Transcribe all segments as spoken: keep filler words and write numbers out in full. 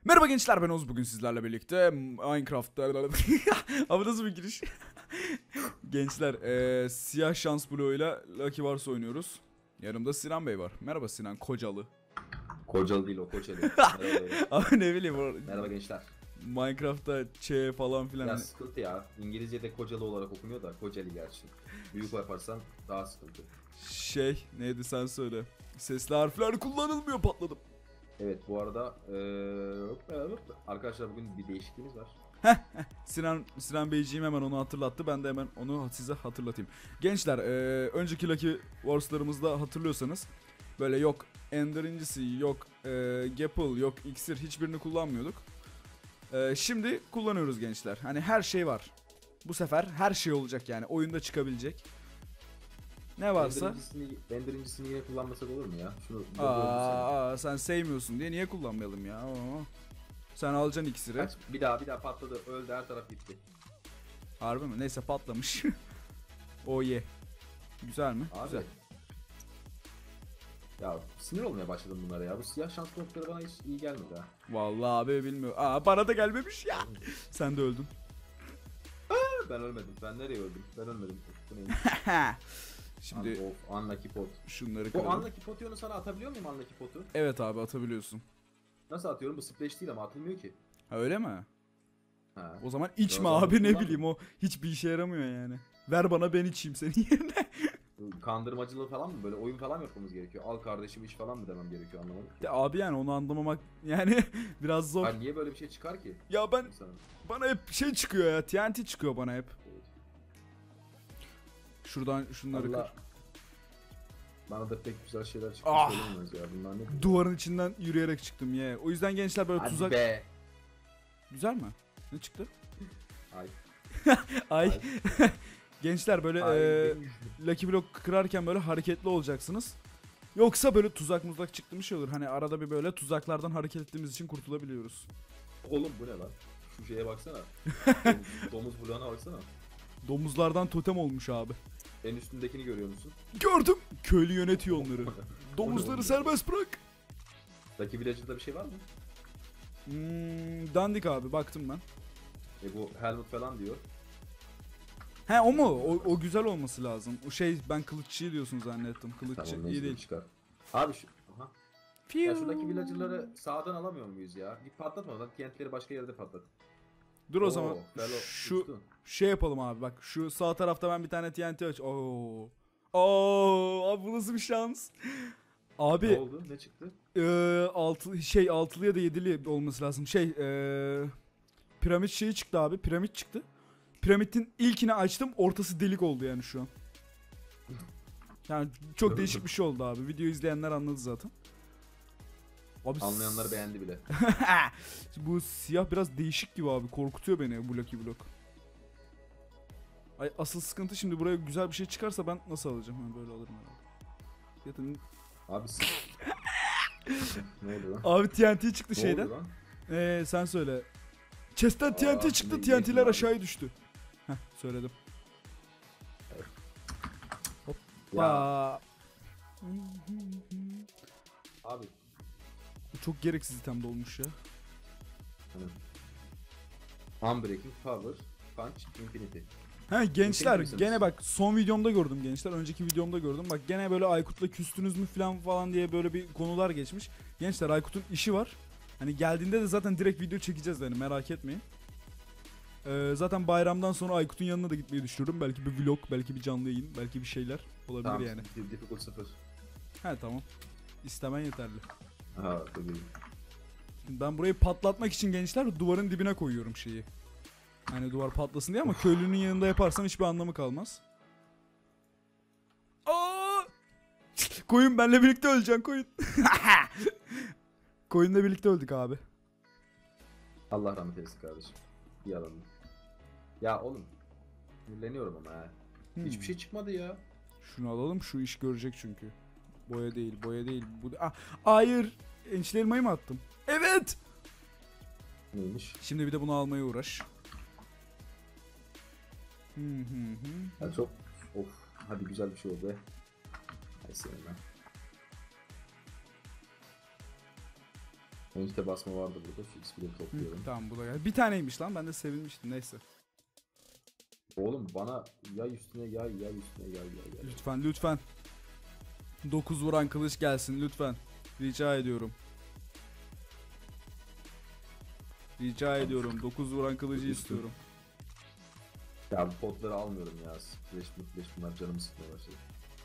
Merhaba gençler, ben Oğuz. Bugün sizlerle birlikte Minecraft'ta ama nasıl bir giriş? Gençler, ee, siyah şans bloğuyla Lucky Wars oynuyoruz. Yanımda Sinan Bey var. Merhaba Sinan Kocalı. Kocalı değil o Kocaeli. Merhaba beyler. Abi ne bileyim o Merhaba gençler. Minecraft'ta Ç falan filan. Ya hani- sıkıntı ya. İngilizce'de Kocalı olarak okunuyor da Kocaeli gerçi. Büyük yaparsan daha sıkıntı. Şey neydi, sen söyle. Sesli harfler kullanılmıyor, patladım. Evet bu arada eee, arkadaşlar bugün bir değişikliğimiz var. Sinan, Sinan Beyciğim hemen onu hatırlattı. Ben de hemen onu size hatırlatayım. Gençler, ee, önceki Lucky Wars'larımızda hatırlıyorsanız böyle yok Ender incisi, yok ee, Gapple, yok iksir, hiçbirini kullanmıyorduk. Ee, şimdi kullanıyoruz gençler. Hani her şey var. Bu sefer her şey olacak yani. Oyunda çıkabilecek. Ne varsa. Ender'incisini, Ender'incisini yine kullanmasak olur mu ya? Şunu Aa, aa, sen sevmiyorsun diye niye kullanmayalım ya? Oo. Sen alacaksın iksiri. Kaç, bir daha bir daha patladı öldü her taraf gitti. Harbi mi? Neyse, patlamış. Oh yeah. Güzel mi? Abi. Güzel. Ya sinir olmaya başladım bunlara ya. Bu siyah şans noktaları bana hiç iyi gelmedi ha. Vallahi abi bilmiyorum. Aa, bana da gelmemiş ya. Sen de öldün. Ben ölmedim. Ben nereye öldüm? Ben ölmedim. Bu neymiş? Şimdi Of, unlucky pot. şunları Bu kıralım. unlucky potu sana atabiliyor muyum unlucky potu? Evet abi, atabiliyorsun. Nasıl atıyorum? Bu splash değil ama atılmıyor ki. Ha, öyle mi? Ha. O zaman içme O zaman abi, ne kullanma. bileyim, o hiçbir işe yaramıyor yani. Ver bana, ben içeyim senin yerine. Bu kandırmacılığı falan mı? Böyle oyun falan mı yapmamız gerekiyor? Al kardeşim iç falan mı demem gerekiyor anlamadım ki. De abi yani onu anlamamak yani biraz zor. Ha, niye böyle bir şey çıkar ki? Ya ben, İnsanın? bana hep şey çıkıyor ya, T N T çıkıyor bana hep. Evet. Şuradan şunları Allah. kır. Bana da pek güzel şeyler çıktı Ah! söylememiz ya. Bunlar ne? Duvarın içinden yürüyerek çıktım ya. O yüzden gençler böyle Hadi tuzak... be. Güzel mi? Ne çıktı? Ay. Ay. Ay. Gençler böyle Ay. eee Lucky Block kırarken böyle hareketli olacaksınız. Yoksa böyle tuzak muzak çıktı bir şey olur. Hani arada bir böyle tuzaklardan hareket ettiğimiz için kurtulabiliyoruz. Oğlum bu ne lan? Şu şeye baksana. domuz, domuz bloğuna baksana. Domuzlardan totem olmuş abi. En üstündekini görüyor musun? Gördüm. Köylü yönetiyor onları. Domuzları serbest bırak. Lucky Villager'da bir şey var mı? Hmm, dandik abi, baktım ben. E bu helmet falan diyor. He, o mu? O, o güzel olması lazım. O şey, ben kılıççıyı diyorsun zannettim. Kılıççı Tamam iyi neyse değil. çıkar. Abi şu... Aha. Fiu. Ya şuradaki villager'ları sağdan alamıyor muyuz ya? Bir patlatmadan T N T'leri başka yerde patlat. Dur o Oo, zaman fellow şu uçtu. şey yapalım abi, bak şu sağ tarafta ben bir tane T N T aç. Oo. Oo, abi bu nasıl bir şans? Ne Abi oldu? Ne çıktı? eee altı şey altılı ya da yedili olması lazım. Şey eee piramit şeyi çıktı abi. Piramit çıktı. Piramidin ilkini açtım, ortası delik oldu yani şu an. Yani çok değişik bir şey oldu abi. Video izleyenler anladı zaten. Abi Anlayanlar beğendi bile. bu siyah biraz değişik gibi abi. Korkutuyor beni bu Lucky Block. Ay, asıl sıkıntı şimdi buraya güzel bir şey çıkarsa ben nasıl alacağım? Ha, böyle alırım herhalde. Ya da... Abi s- Ne oldu lan? Abi T N T çıktı Ne şeyden. oldu lan? Ee, sen söyle. Chest'ten T N T Aa, çıktı, ne- T N T'ler abi. aşağıya düştü. Heh, söyledim. Ya Aa, abi. bu çok gereksiz itemde olmuş ya. Hani, Unbreaking Power, Punch, Infinity. Ha gençler, misiniz? gene bak son videomda gördüm gençler. Önceki videomda gördüm. Bak gene böyle Aykut'la küstünüz mü falan falan diye böyle bir konular geçmiş. Gençler, Aykut'un işi var. Hani geldiğinde de zaten direkt video çekeceğiz yani, merak etmeyin. Ee, zaten bayramdan sonra Aykut'un yanına da gitmeyi düşünüyorum. Belki bir vlog, belki bir canlı yayın, belki bir şeyler olabilir Tamam, yani. Difficult sıfır. He tamam. İstemen yeterli. Ha tabii. Şimdi ben burayı patlatmak için gençler duvarın dibine koyuyorum şeyi. Hani duvar patlasın diye, ama köylünün yanında yaparsam hiçbir anlamı kalmaz. Aa! Koyun benle birlikte öleceksin, koyun. Koyunla birlikte öldük abi. Allah rahmet eylesin kardeşim. İyi adamdı. Ya oğlum. Sinirleniyorum ama ha. Hmm. Hiçbir şey çıkmadı ya. Şunu alalım, şu iş görecek çünkü. Boya değil, boya değil. Bu ah, hayır. Ençli elmayı mı attım? Evet. Neymiş? Şimdi bir de bunu almaya uğraş. Hı hı hı. Ya çok of hadi güzel bir şey oldu be. Hay senin lan. Önce basma vardı burada. Şu X P'leri Hı, topluyorum. tamam bu da geldi. Bir taneymiş lan, ben de sevinmiştim, neyse. Oğlum bana yay üstüne yay yay üstüne yay yay yay. Lütfen lütfen. dokuz vuran kılıç gelsin lütfen. Rica ediyorum. Rica ediyorum. dokuz vuran kılıcı istiyorum. Ya bu potları almıyorum ya. Flash flash bunlar canımı sıkmaya başladı.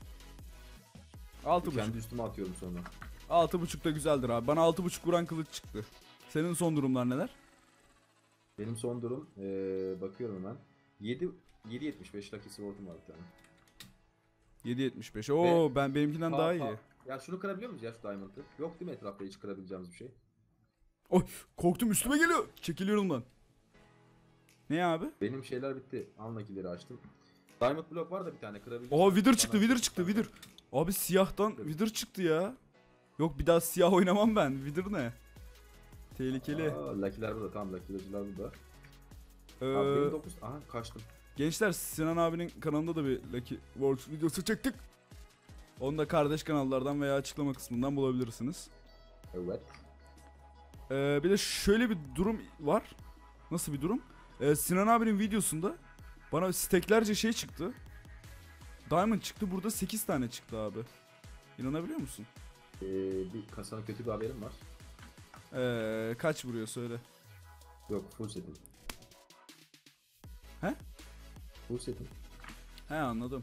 altı buçuk. Kendi üstüme atıyorum sonra. altı buçuk da güzeldir abi. Bana altı buçuk vuran kılıç çıktı. Senin son durumlar neler? Benim son durum ee, bakıyorum hemen. yedi yedi yetmiş beş Lucky Sword'um var bir tane. yedi yetmiş beş. Oo, Ve- ben benimkinden Ha, daha ha. iyi. Ya şunu kırabiliyor muyuz ya şu Diamond'ı? Yok değil mi etrafta hiç kırabileceğimiz bir şey? Oy, korktum, üstüme geliyor. Çekiliyorum lan. Ne abi? Benim şeyler bitti. Unlucky'leri açtım. Diamond block var da bir tane kırabiliriz. Oha, Wither Bana- çıktı, Wither çıktı, Wither. Abi siyahtan Wither çıktı ya. Yok, bir daha siyah oynamam ben. Wither ne? Tehlikeli. Aa, Lucky'ler burada tamam. Lucky'ler burada. Ee, Abi benim dokuz. Aha kaçtım. gençler, Sinan abinin kanalında da bir Lucky Works videosu çektik. Onu da kardeş kanallardan veya açıklama kısmından bulabilirsiniz. Evet. Ee, bir de şöyle bir durum var. Nasıl bir durum? Ee, Sinan abinin videosunda bana steklerce şey çıktı. Diamond çıktı. Burada sekiz tane çıktı abi. İnanabiliyor musun? Ee, bir kasana kötü bir haberim var. Ee, kaç vuruyor söyle. Yok full setim. He? Full setim. He, anladım.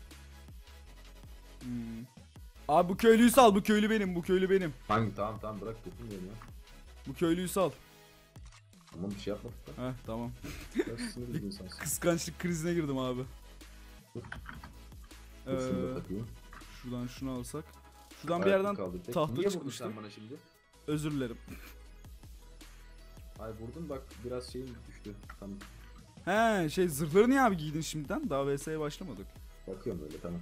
Hmm. Abi bu köylüyü sal. Bu köylü benim. Bu köylü benim. Hangi tamam tamam bırak dokunmuyorum ya. Bu köylüyü sal. Tamam bir şey yapmadık da. Heh, tamam. Biraz sinirli bir insansın. Kıskançlık krizine girdim abi. Dur Ee, şunu da takayım. şuradan şunu alsak. Şuradan bir Ayakta yerden kaldı tek. tahta Niye vurdun çıkmıştı. sen bana şimdi? Özür dilerim. Ay vurdun bak biraz şeyim düştü. Tamam. He, şey, zırhları niye abi giydin şimdiden? Daha V S'ye başlamadık. Bakıyorum öyle tamam.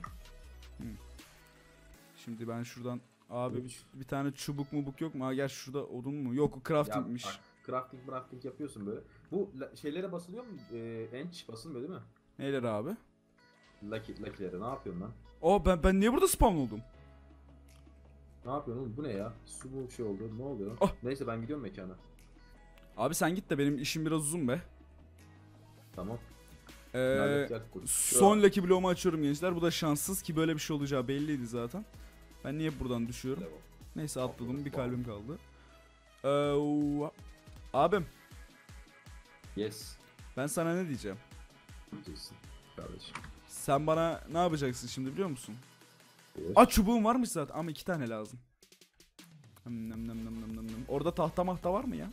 Şimdi ben şuradan abi Üç. bir, bir tane çubuk mubuk yok mu? Ha, gel şurada odun mu? Yok, o craftingmiş. Ya, bak, crafting crafting yapıyorsun böyle. Bu la- şeylere basılıyor mu? Ee, ench basılmıyor değil mi? Neler abi? Lucky, lucky'lere ne yapıyorsun lan? Aa, ben ben niye burada spawn oldum? Ne yapıyorsun oğlum? Bu ne ya? Su bu şey oldu. Ne oluyor? Ah. Neyse ben gidiyorum mekana. Abi sen git de benim işim biraz uzun be. Tamam. Ee, Lanet gel, koş. son Lucky bloğumu açıyorum gençler. Bu da şanssız ki böyle bir şey olacağı belliydi zaten. Ben niye buradan düşüyorum? Level. Neyse, atladım, bir kalbim kaldı. Ee, abim, Yes. ben sana ne diyeceğim? Diyeceksin kardeşim. Sen bana ne yapacaksın şimdi biliyor musun? Buyur. Aa, çubuğum varmış zaten ama iki tane lazım. Nem nem nem nem nem nem nem. Orada tahta mahta var mı ya?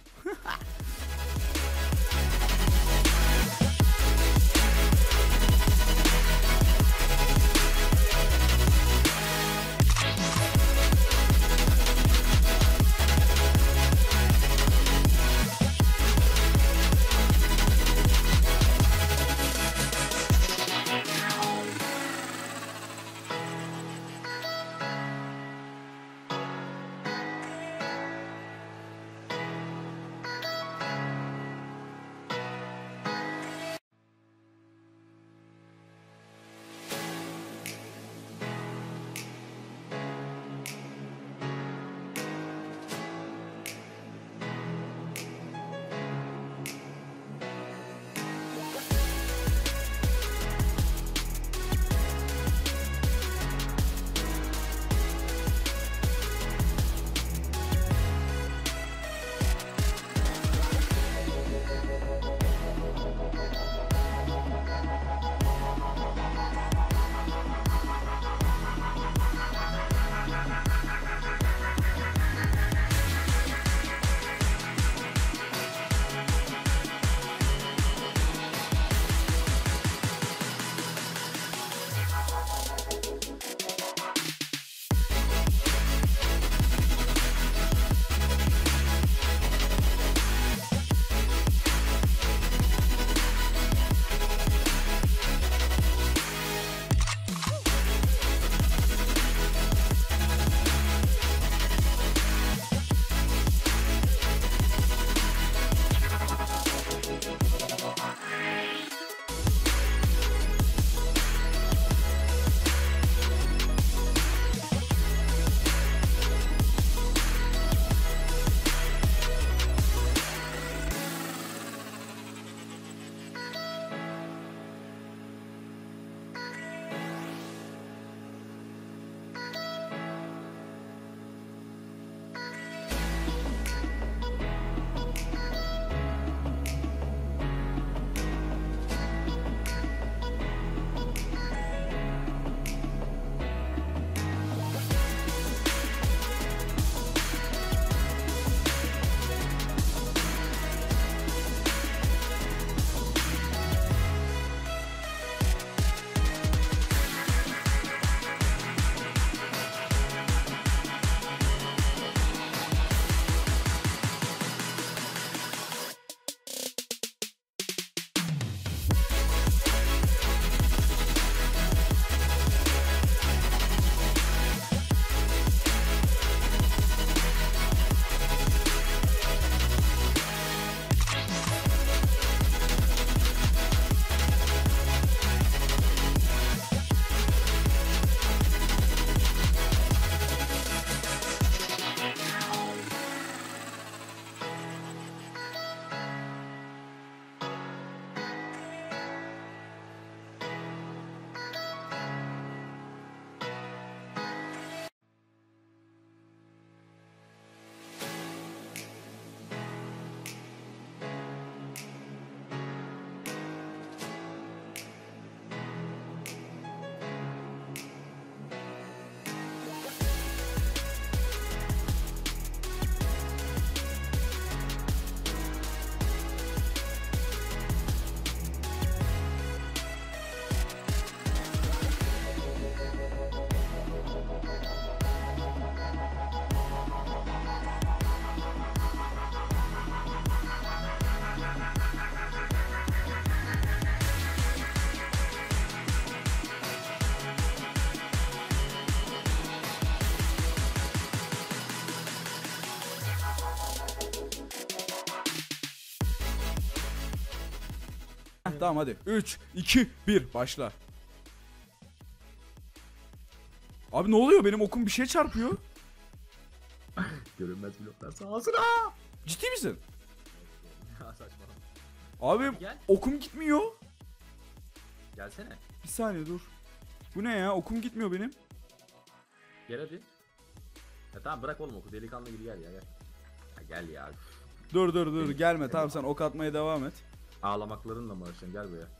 tamam hadi. üç, iki, bir başla. Abi ne oluyor? Benim okum bir şey çarpıyor. Görünmez bloklar sağsına. Ciddi misin? Ya saçmalama. Abi Hadi gel. okum gitmiyor. Gelsene. Bir saniye dur. Bu ne ya? Okum gitmiyor benim. Gel hadi. Ya tamam bırak oğlum oku. Delikanlı gibi gel ya gel. Ya gel ya. Dur dur dur gelme. Tamam sen ok atmaya devam et. Ağlamaklarınla mı uğraşacaksın? Gel buraya.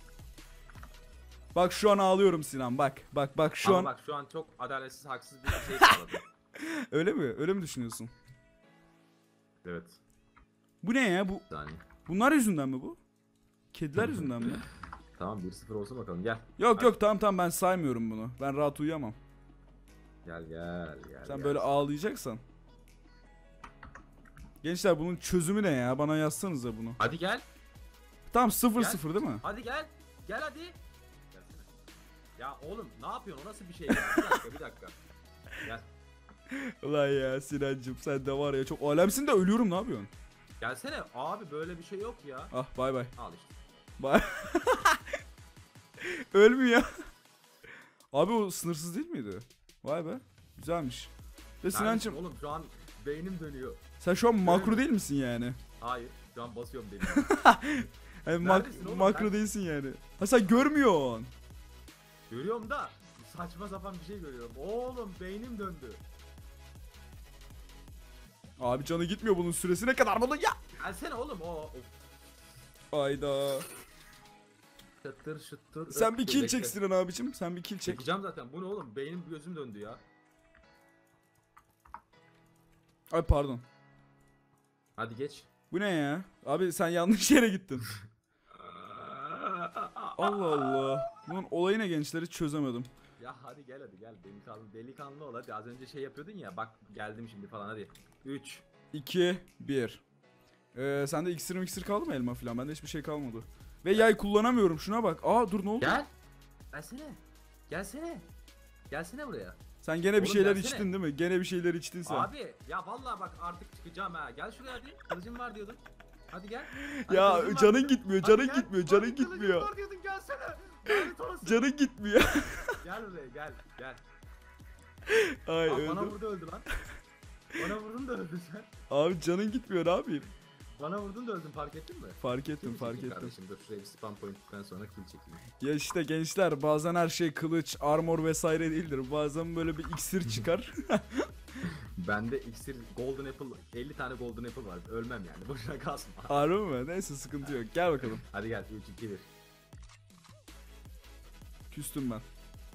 Bak şu an ağlıyorum Sinan. Bak bak bak şu Ama an. bak şu an çok adaletsiz, haksız bir şey sağladın. Öyle mi? Öyle mi düşünüyorsun? Evet. Bu ne ya? Bu Bir saniye. bunlar yüzünden mi bu? Kediler yüzünden mi? Tamam bir sıfır olsun bakalım gel. Yok yok tamam tamam ben saymıyorum bunu. Ben rahat uyuyamam. Gel gel gel. Sen gel. böyle ağlayacaksan. Gençler bunun çözümü ne ya? Bana yazsanıza bunu. Hadi gel. Tamam sıfır Gel. sıfır değil mi? Hadi gel. Gel hadi. Gelsene. Ya oğlum ne yapıyorsun? O nasıl bir şey ya? Bir dakika bir dakika. Gel. Ulan ya Sinancım sen de var ya çok alemsin de ölüyorum ne yapıyorsun? Gelsene. Abi böyle bir şey yok ya. Ah bay bay. Al işte. Bay. Ölmüyor. Abi o sınırsız değil miydi? Vay be. Güzelmiş. Ve Sinancım Neredesin oğlum şu an beynim dönüyor. sen şu an makro değil misin yani? Hayır. Şu an basıyorum beynim. Yani mak- Neredesin oğlum makro sen? değilsin yani. Ha sen görmüyorsun. Görüyorum da saçma sapan bir şey görüyorum. Oğlum beynim döndü. Abi canı gitmiyor bunun süresi ne kadar bunun ya? Gelsene oğlum o. Of. Ayda. Şıttır şıttır. Sen bir öptü, kill bekle. çek Sinan abicim. Sen bir kill çek. Çekeceğim zaten. Bu ne oğlum? Beynim gözüm döndü ya. Ay pardon. Hadi geç. Bu ne ya? Abi sen yanlış yere gittin. Allah Allah. Bunun olayı ne gençler hiç çözemedim. Ya hadi gel hadi gel. Delikanlı, delikanlı ol hadi. Az önce şey yapıyordun ya. Bak geldim şimdi falan hadi. üç. iki, bir. Ee, sende iksir iksir kaldı mı elma falan? Bende hiçbir şey kalmadı. Ve yay kullanamıyorum şuna bak. Aa dur ne oldu? Gel. Gelsene. Gelsene. Gelsene buraya. Sen gene bir Oğlum şeyler gelsene. içtin değil mi? Gene bir şeyler içtin sen. Abi ya vallahi bak artık çıkacağım ha. Gel şuraya hadi. Kılıcım var diyordun. Hadi gel. Hadi Ya kılıcım var canın diyordun. gitmiyor, Hadi canın gel. gitmiyor, canın Hadi kılıcım gitmiyor. var diyordun gelsene. Lanet olası. Canın gitmiyor. Gel buraya gel gel. Ay Aa, bana öldüm. vurdu öldü lan. Bana vurdun da öldün sen. Abi canın gitmiyor ne yapayım? Bana vurdun da öldün fark ettin mi? Fark ettim Kill fark çekeyim ettim. Kardeşim dur şuraya bir spam point'ten sonra kill çekeyim. Ya işte gençler bazen her şey kılıç, armor vesaire değildir. Bazen böyle bir iksir çıkar. Bende iksir golden apple elli tane golden apple var. Ölmem yani. Boşuna kalsın. Harbi mi? Neyse sıkıntı yok. Gel bakalım. Hadi gel üç iki bir. Küstüm ben.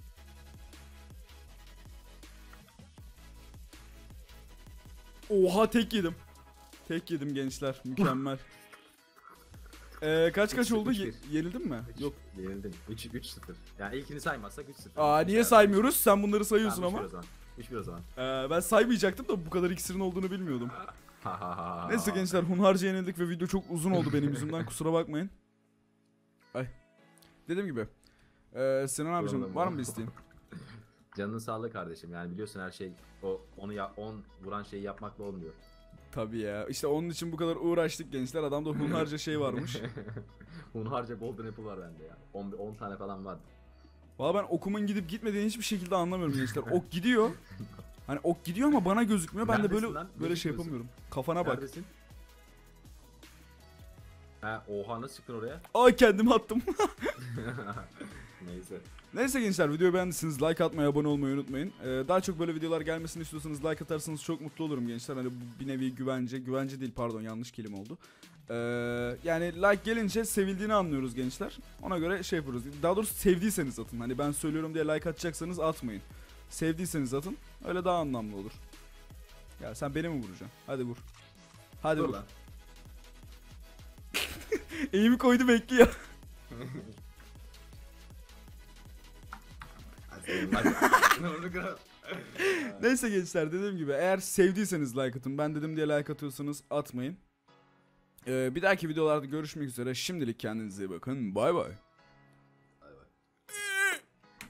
Oha tek yedim. Tek yedim gençler. Mükemmel. Ee, kaç kaç Üç- oldu? üç Ye- bir. yenildin mi? Yok. Yenildim. üç üç sıfır. Yani ilkini saymazsak üç sıfır. Aa niye saymıyoruz? Sen bunları sayıyorsun ama. üç bir o zaman. Ee, ben saymayacaktım da bu kadar iksirin olduğunu bilmiyordum. Ha ha ha. Neyse gençler hunharca yenildik ve video çok uzun oldu benim yüzümden kusura bakmayın. Ay. Dediğim gibi. Ee, Sinan abicim Problem var yok. mı bir isteğin? Canının sağlığı kardeşim. Yani biliyorsun her şey o onu ya on vuran şeyi yapmakla olmuyor. Tabii ya. İşte onun için bu kadar uğraştık gençler. Adamda hunharca şey varmış. Hunharca golden apple var bende ya. on on tane falan vardı. Valla ben okumun gidip gitmediğini hiçbir şekilde anlamıyorum gençler. Ok gidiyor. Hani ok gidiyor ama bana gözükmüyor. Ben de Neredesin böyle lan? böyle şey Gözükmüyorsun. yapamıyorum. Kafana bak. Neredesin? Ha oha nasıl çıktın oraya? Aa kendimi attım. Neyse. Neyse gençler videoyu beğendiyseniz like atmayı, abone olmayı unutmayın. Ee, daha çok böyle videolar gelmesini istiyorsanız like atarsanız çok mutlu olurum gençler. Hani bu bir nevi güvence, güvence değil pardon yanlış kelime oldu. Ee, yani like gelince sevildiğini anlıyoruz gençler. Ona göre şey yapıyoruz. Daha doğrusu sevdiyseniz atın. Hani ben söylüyorum diye like atacaksanız atmayın. Sevdiyseniz atın. Öyle daha anlamlı olur. Ya sen beni mi vuracaksın? Hadi vur. Hadi Dur vur. lan. Eğimi koydu bekliyor. Neyse gençler dediğim gibi eğer sevdiyseniz like atın. Ben dedim diye like atıyorsanız atmayın. Ee, bir dahaki videolarda görüşmek üzere. Şimdilik kendinize iyi bakın. Bay bay.